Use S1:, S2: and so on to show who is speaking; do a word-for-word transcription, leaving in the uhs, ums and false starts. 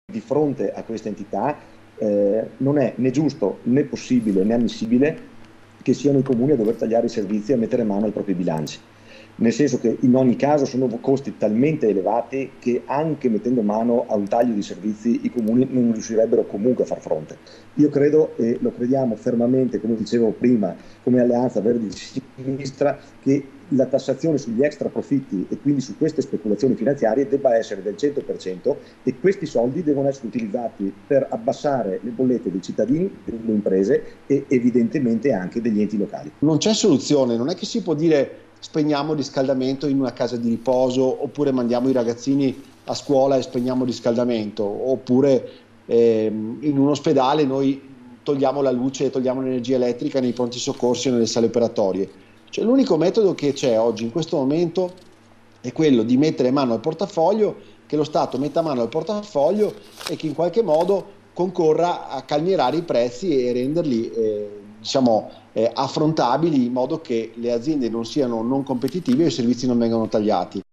S1: di fronte a queste entità eh, non è né giusto né possibile né ammissibile che siano i comuni a dover tagliare i servizi e a mettere mano ai propri bilanci. Nel senso che in ogni caso sono costi talmente elevati che anche mettendo mano a un taglio di servizi i comuni non riuscirebbero comunque a far fronte. Io credo, e lo crediamo fermamente, come dicevo prima, come Alleanza Verdi di Sinistra, che la tassazione sugli extra profitti e quindi su queste speculazioni finanziarie debba essere del cento per cento e questi soldi devono essere utilizzati per abbassare le bollette dei cittadini, delle imprese e evidentemente anche degli enti locali.
S2: Non c'è soluzione, non è che si può dire spegniamo il riscaldamento in una casa di riposo oppure mandiamo i ragazzini a scuola e spegniamo il riscaldamento, oppure ehm, in un ospedale noi togliamo la luce e togliamo l'energia elettrica nei pronti soccorsi e nelle sale operatorie. Cioè, l'unico metodo che c'è oggi in questo momento è quello di mettere mano al portafoglio, che lo Stato metta mano al portafoglio e che in qualche modo concorra a calmierare i prezzi e renderli eh, diciamo, eh, affrontabili in modo che le aziende non siano non competitive e i servizi non vengano tagliati.